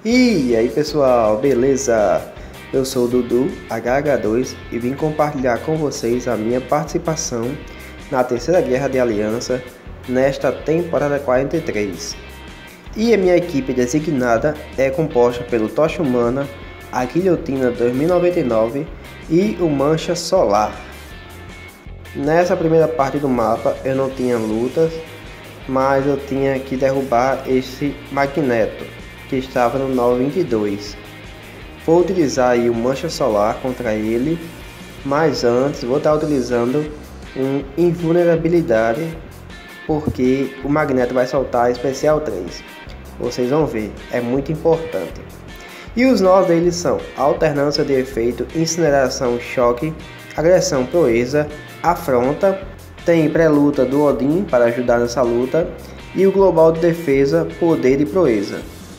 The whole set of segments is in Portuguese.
E aí pessoal, beleza? Eu sou o Dudu HH2 e vim compartilhar com vocês a minha participação na Terceira Guerra de Aliança nesta temporada 43. E a minha equipe designada é composta pelo Tocha Humana, a Guilhotina 2099 e o Mancha Solar. Nessa primeira parte do mapa eu não tinha lutas, mas eu tinha que derrubar esse Magneto que estava no 922. Vou utilizar aí o Mancha Solar contra ele, mas antes vou estar utilizando um invulnerabilidade, porque o Magneto vai soltar especial 3. Vocês vão ver, é muito importante. E os nós deles são alternância de efeito, incineração, choque, agressão, proeza, afronta, tem pré-luta do Odin para ajudar nessa luta e o global de defesa, poder e proeza.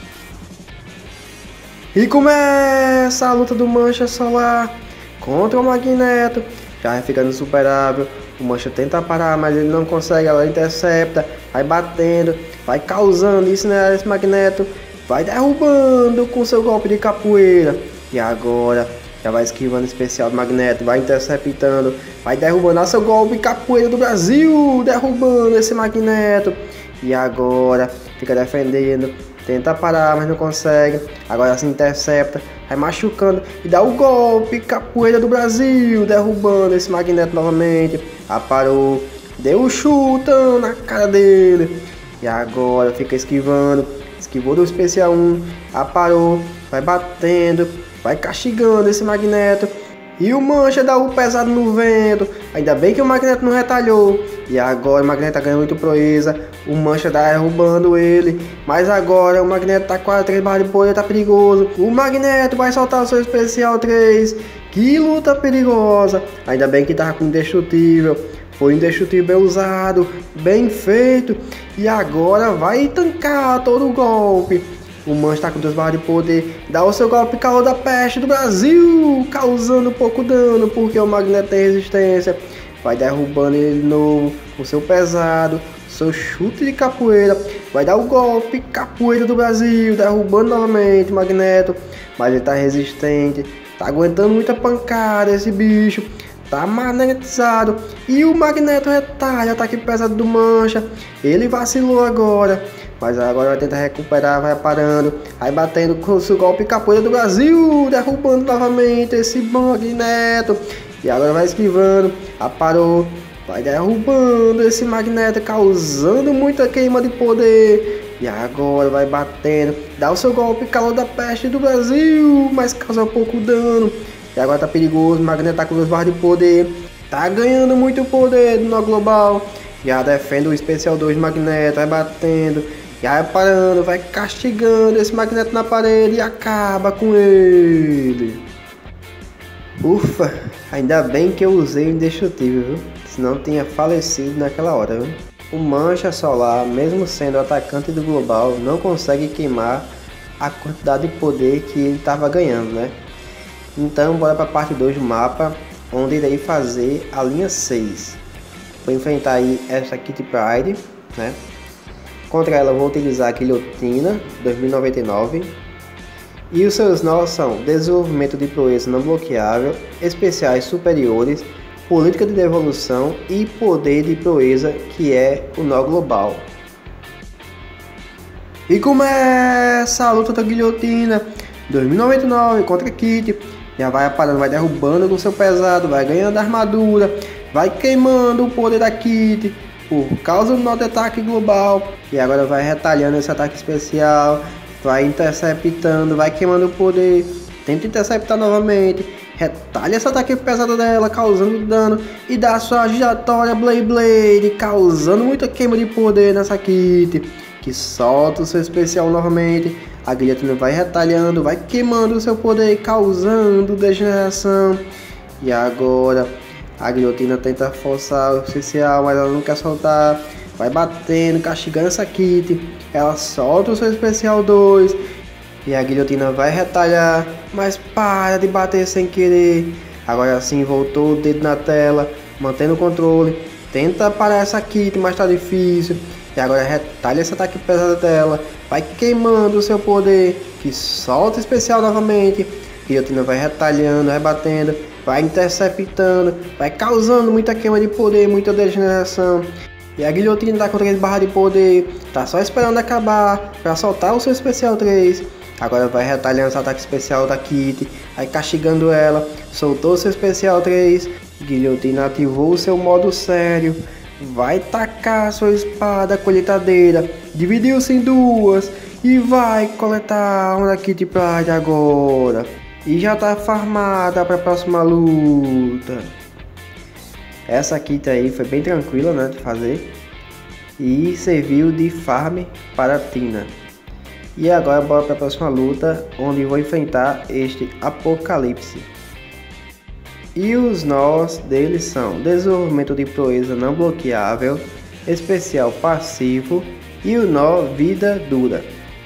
E começa a luta do Mancha Solar contra o Magneto, já vai ficando insuperável. O Mancha tenta parar, mas ele não consegue, ela intercepta, vai batendo, vai causando isso, né? Esse Magneto vai derrubando com seu golpe de capoeira. E agora já vai esquivando o especial do Magneto, vai interceptando, vai derrubando seu golpe de capoeira do Brasil, derrubando esse Magneto. E agora fica defendendo, tenta parar, mas não consegue. Agora se intercepta, vai machucando e dá o golpe capoeira do Brasil, derrubando esse Magneto novamente. Parou, deu um chutão na cara dele. E agora fica esquivando, esquivou do especial 1, parou, vai batendo, vai castigando esse Magneto. E o Mancha dá o pesado no vento. Ainda bem que o Magneto não retalhou. E agora o Magneto tá ganhando muito proeza. O Mancha tá derrubando ele. Mas agora o Magneto tá quase 3 barras de poder, tá perigoso. O Magneto vai soltar o seu especial 3. Que luta perigosa. Ainda bem que tava com indestrutível. Foi indestrutível bem usado, bem feito. E agora vai tancar todo o golpe. O Mancha tá com 2 barras de poder, dá o seu golpe calor da peste do Brasil, causando pouco dano, porque o Magneto tem resistência. Vai derrubando ele de novo, o seu pesado, seu chute de capoeira. Vai dar o golpe capoeira do Brasil, derrubando novamente o Magneto. Mas ele tá resistente, tá aguentando muita pancada esse bicho. Tá magnetizado. E o Magneto retalha o ataque pesado do Mancha. Ele vacilou agora, mas agora vai tentar recuperar, vai parando, vai batendo com o seu golpe capoeira do Brasil, derrubando novamente esse Magneto. E agora vai esquivando, parou, vai derrubando esse Magneto, causando muita queima de poder. E agora vai batendo, dá o seu golpe calor da peste do Brasil, mas causa pouco dano. E agora tá perigoso, o Magneto tá com 2 barras de poder, tá ganhando muito poder no global. Já defende o especial 2 do Magneto, vai batendo, já vai parando, vai castigando esse Magneto na parede e acaba com ele. Ufa, ainda bem que eu usei o indestrutível, viu? Senão tinha falecido naquela hora, viu? O Mancha Solar, mesmo sendo atacante do global, não consegue queimar a quantidade de poder que ele estava ganhando, né? Então bora para a parte 2 do mapa, onde irei fazer a linha 6. Vou enfrentar aí essa Kitty Pryde, né? Contra ela vou utilizar a Guilhotina 2099. E os seus nós são desenvolvimento de proeza não bloqueável, especiais superiores, política de devolução e poder de proeza, que é o nó global. E começa a luta da Guilhotina 2099 contra a Kitty. Já vai parando, vai derrubando com seu pesado, vai ganhando armadura, vai queimando o poder da Kitty por causa do nó de ataque global. E agora vai retalhando esse ataque especial, vai interceptando, vai queimando o poder, tenta interceptar novamente, retalha esse ataque pesado dela, causando dano e dá sua giratória Blade, causando muita queima de poder nessa Kitty, que solta o seu especial novamente. A Guilhotina vai retalhando, vai queimando o seu poder, causando degeneração. E agora a Guilhotina tenta forçar o especial, mas ela não quer soltar. Vai batendo, castigando essa Kitty. Ela solta o seu especial 2. E a Guilhotina vai retalhar, mas para de bater sem querer. Agora sim voltou o dedo na tela, mantendo o controle. Tenta parar essa Kitty, mas tá difícil. E agora retalha esse ataque pesado dela. vai queimando o seu poder, que solta especial novamente. Guilhotina vai retalhando, rebatendo, vai interceptando, vai causando muita queima de poder, muita degeneração. E a guilhotina tá com 3 barras de poder, tá só esperando acabar para soltar o seu especial 3. Agora vai retalhando esse ataque especial da Kitty, vai castigando ela, soltou o seu especial 3. Guilhotina ativou o seu modo sério, vai tacar sua espada colheitadeira, dividiu-se em duas e vai coletar a alma da Kitty Pryde agora. E já tá farmada para a próxima luta. Essa Kitty aí foi bem tranquila, né, de fazer e serviu de farm para Tina. E agora bora para a próxima luta, onde vou enfrentar este Apocalipse. E os nós deles são desenvolvimento de proeza não bloqueável, especial passivo e o nó vida dura.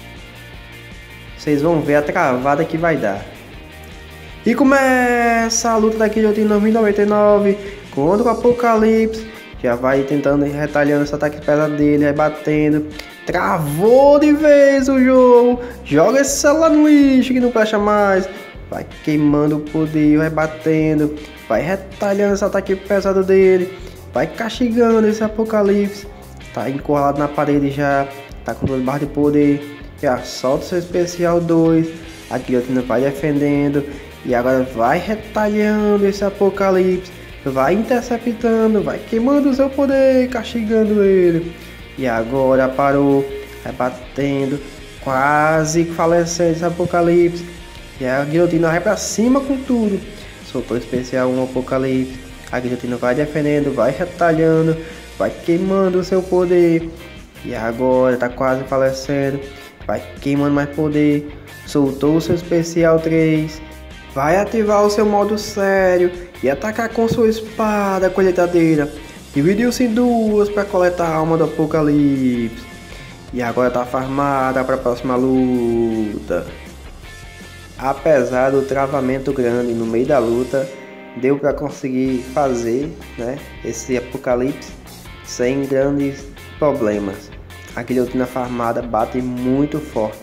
Vocês vão ver a travada que vai dar. E começa a luta da Guilhotina 2099 contra o Apocalipse. Já vai tentando retalhando esse ataque pesado dele, vai batendo. Travou de vez o jogo. Joga esse celular no lixo que não presta mais. Vai queimando o poder, vai batendo. Vai retalhando esse ataque pesado dele. Vai castigando esse Apocalipse. Tá encurralado na parede já. Tá com 2 barras de poder. Já solta seu especial 2. A Guilhotina vai defendendo. E agora vai retalhando esse Apocalipse. Vai interceptando. Vai queimando o seu poder. Castigando ele. E agora parou. Vai batendo. Quase falecendo esse Apocalipse. E a Guilhotina vai pra cima com tudo. Soltou o especial 1 Apocalipse. A Guilhotina vai defendendo. Vai retalhando. Vai queimando o seu poder. E agora tá quase falecendo. Vai queimando mais poder. Soltou o seu especial 3. Vai ativar o seu modo sério e atacar com sua espada colheitadeira. Dividiu-se em duas para coletar a alma do Apocalipse. E agora tá farmada para a próxima luta. Apesar do travamento grande no meio da luta, deu para conseguir fazer, né, esse Apocalipse sem grandes problemas. A Guilhotina farmada bate muito forte.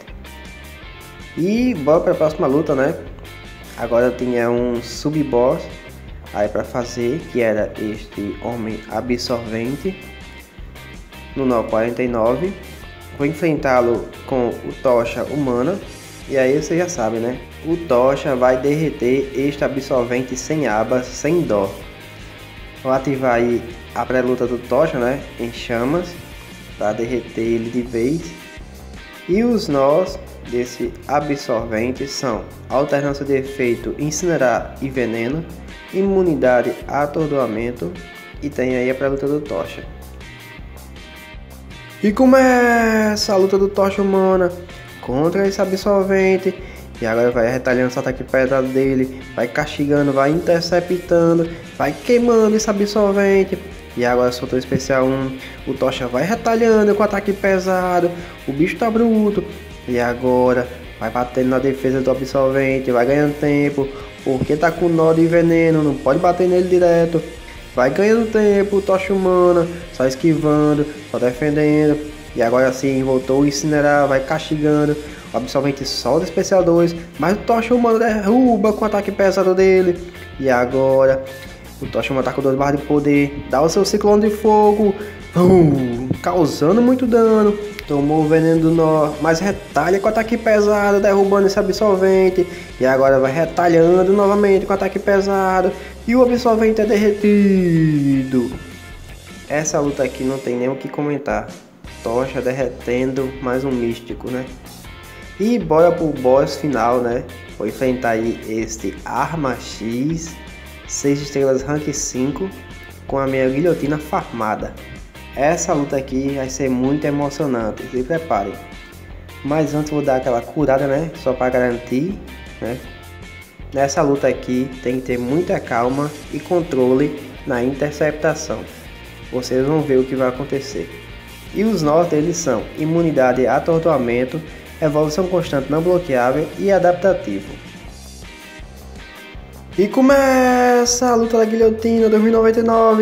E bora para a próxima luta, né? Agora eu tinha um sub-boss aí para fazer, que era este homem absorvente no nó 49. Vou enfrentá-lo com o tocha humana. E aí você já sabe, né? O tocha vai derreter este absorvente sem abas, sem dó. Vou ativar aí a pré-luta do tocha, né, em chamas, para derreter ele de vez. E os nós desse absorvente são alternância de efeito incinerar e veneno, imunidade a atordoamento, e tem aí a pré-luta do tocha. E começa a luta do tocha humana contra esse absorvente. E agora vai retalhando esse ataque pesado dele, vai castigando, vai interceptando, vai queimando esse absorvente. E agora soltou o especial 1, o tocha vai retalhando com ataque pesado, o bicho tá bruto. E agora vai batendo na defesa do absorvente, vai ganhando tempo, porque tá com nó de veneno, não pode bater nele direto. Vai ganhando tempo, tocha humana, só esquivando, só defendendo. E agora sim, voltou a incinerar, vai castigando. O absorvente solta o especial 2, mas o tocha humana derruba com o ataque pesado dele. E agora o tocha humana tá com 2 barras de poder, dá o seu ciclone de fogo, causando muito dano. Tomou o veneno do nó, mas retalha com ataque pesado, derrubando esse absorvente. E agora vai retalhando novamente com ataque pesado. E o absorvente é derretido. Essa luta aqui não tem nem o que comentar. Tocha derretendo mais um místico, né? E bora pro boss final, né? Vou enfrentar aí este Arma X 6 estrelas rank 5 com a minha guilhotina farmada. Essa luta aqui vai ser muito emocionante, se preparem. Mas antes vou dar aquela curada, né? Só para garantir, né? Nessa luta aqui tem que ter muita calma e controle na interceptação. Vocês vão ver o que vai acontecer. E os nós deles são imunidade a atordoamento, evolução constante não bloqueável e adaptativo. E começa a luta da guilhotina 2099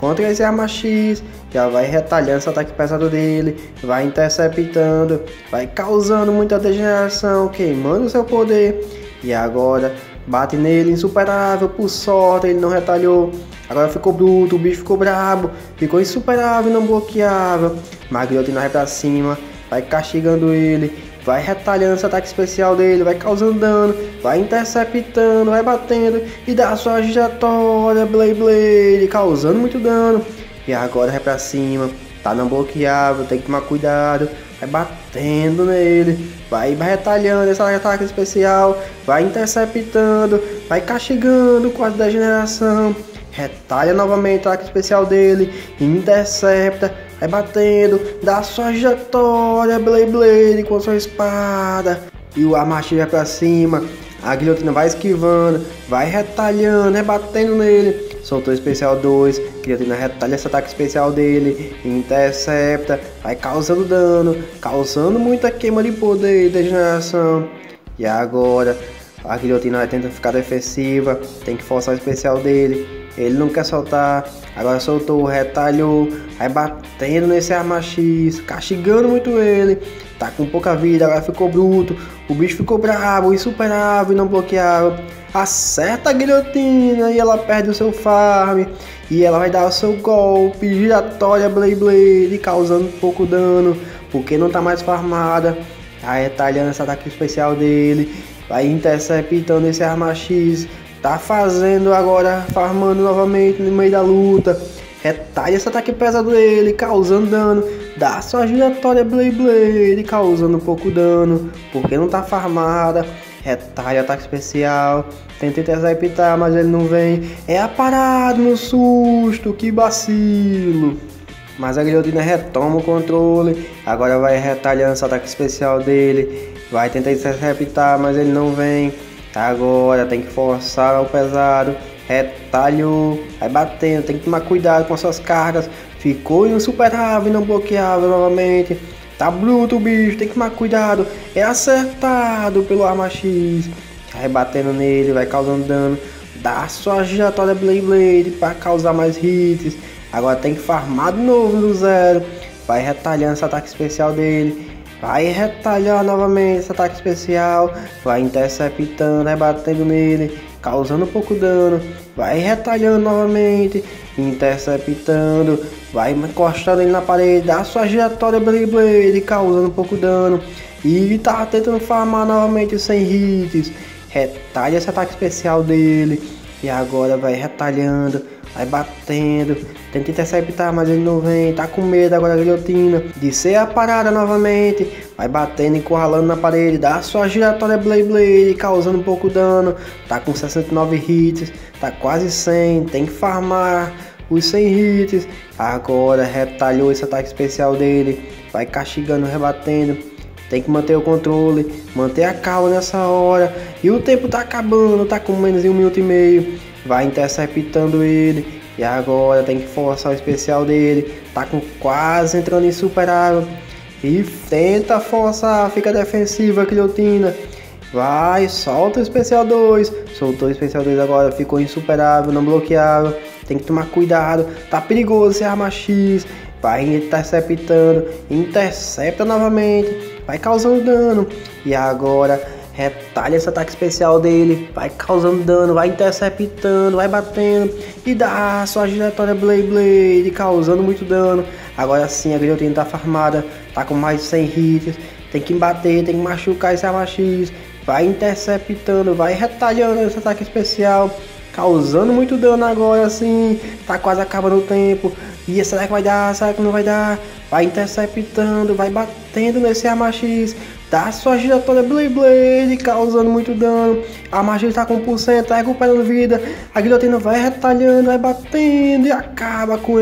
contra esse Arma X, já vai retalhando esse ataque pesado dele, vai interceptando, vai causando muita degeneração, queimando seu poder. E agora bate nele, insuperável, por sorte ele não retalhou. Agora ficou bruto, o bicho ficou brabo, ficou insuperável, não bloqueável. Mas a guilhotina vai pra cima, vai castigando ele, vai retalhando esse ataque especial dele, vai causando dano, vai interceptando, vai batendo e dá a sua giratória Blade Blade, causando muito dano. E agora vai pra cima, tá não bloqueável, tem que tomar cuidado, vai batendo nele, vai retalhando esse ataque especial, vai interceptando, vai castigando com a degeneração. Retalha novamente o ataque especial dele, intercepta, vai batendo, dá sua giratória Blade Blade com sua espada. E o Arma X vai pra cima, a guilhotina vai esquivando, vai retalhando, rebatendo nele. Soltou o especial 2, a guilhotina retalha esse ataque especial dele, intercepta, vai causando dano, causando muita queima de poder e degeneração. E agora a guilhotina vai tentar ficar defensiva, tem que forçar o especial dele. Ele não quer soltar, agora soltou, retalhou, vai batendo nesse Arma X, castigando muito ele. Tá com pouca vida, agora ficou bruto, o bicho ficou bravo, insuperável e não bloqueável. Acerta a guilhotina e ela perde o seu farm. E ela vai dar o seu golpe, giratória Blade Blade, causando pouco dano, porque não tá mais farmada. Vai retalhando esse ataque especial dele, vai interceptando esse Arma X. Tá fazendo agora, farmando novamente no meio da luta. Retalha esse ataque pesado dele, causando dano. Dá sua giratória Blade Blade, causando pouco dano, porque não tá farmada. Retalha ataque especial. Tenta interceptar, mas ele não vem. É aparado no susto, que vacilo. Mas a guilhotina retoma o controle. Agora vai retalhando esse ataque especial dele. Vai tentar interceptar, mas ele não vem. Agora tem que forçar o pesado, retalhou, vai batendo, tem que tomar cuidado com as suas cargas. Ficou insuperável e não bloqueável novamente. Tá bruto o bicho, tem que tomar cuidado. É acertado pelo Arma X. Vai batendo nele, vai causando dano. Dá sua giratória Blade Blade para causar mais hits. Agora tem que farmar de novo no zero. Vai retalhando esse ataque especial dele. Vai retalhar novamente esse ataque especial, vai interceptando, vai batendo nele, causando pouco dano, vai retalhando novamente, interceptando, vai encostando ele na parede, dá sua giratória Blade Blade, causando pouco dano, e tá tentando farmar novamente sem hits. Retalha esse ataque especial dele, e agora vai retalhando, vai batendo, tenta interceptar, mas ele não vem, tá com medo agora da guilhotina de ser a parada novamente, vai batendo, encurralando na parede, dá sua giratória Blade Blade, causando um pouco dano, tá com 69 hits, tá quase 100, tem que farmar os 100 hits, agora retalhou esse ataque especial dele, vai castigando, rebatendo, tem que manter o controle, manter a calma nessa hora, e o tempo tá acabando, tá com menos de 1 minuto e meio, vai interceptando ele. E agora tem que forçar o especial dele. Tá com quase entrando insuperável. E tenta forçar, fica defensiva a guilhotina. Vai, solta o especial 2. Soltou o especial 2 agora, ficou insuperável, não bloqueável. Tem que tomar cuidado, tá perigoso esse Arma X. Vai interceptando, intercepta novamente, vai causando dano. E agora retalha esse ataque especial dele, vai causando dano, vai interceptando, vai batendo e dá sua giratória Blade Blade, causando muito dano. Agora sim a guilhotina tá farmada, tá com mais de 100 hits, tem que bater, tem que machucar esse Arma X, vai interceptando, vai retalhando esse ataque especial, causando muito dano agora sim, tá quase acabando o tempo. E será que vai dar, será que não vai dar? Vai interceptando, vai batendo nesse Arma X, dá sua giratória Blade Blade, causando muito dano. A Arma X tá com 1%, tá recuperando vida. A guilhotina vai retalhando, vai batendo e acaba com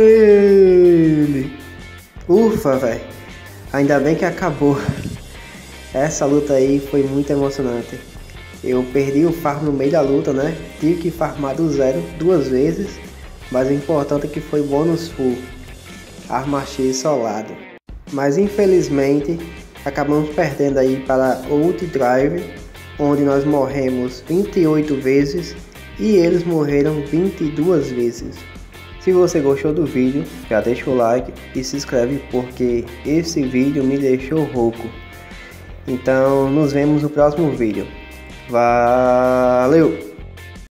ele. Ufa, velho. Ainda bem que acabou. Essa luta aí foi muito emocionante. Eu perdi o farm no meio da luta, né? Tive que farmar do zero 2 vezes. Mas o importante é que foi bônus full. Arma X solado. Mas infelizmente acabamos perdendo aí para o Ult Drive, onde nós morremos 28 vezes e eles morreram 22 vezes. Se Se você gostou do vídeo, já deixa o like e se inscreve porque esse vídeo me deixou rouco. Então nos vemos no próximo vídeo. Valeu!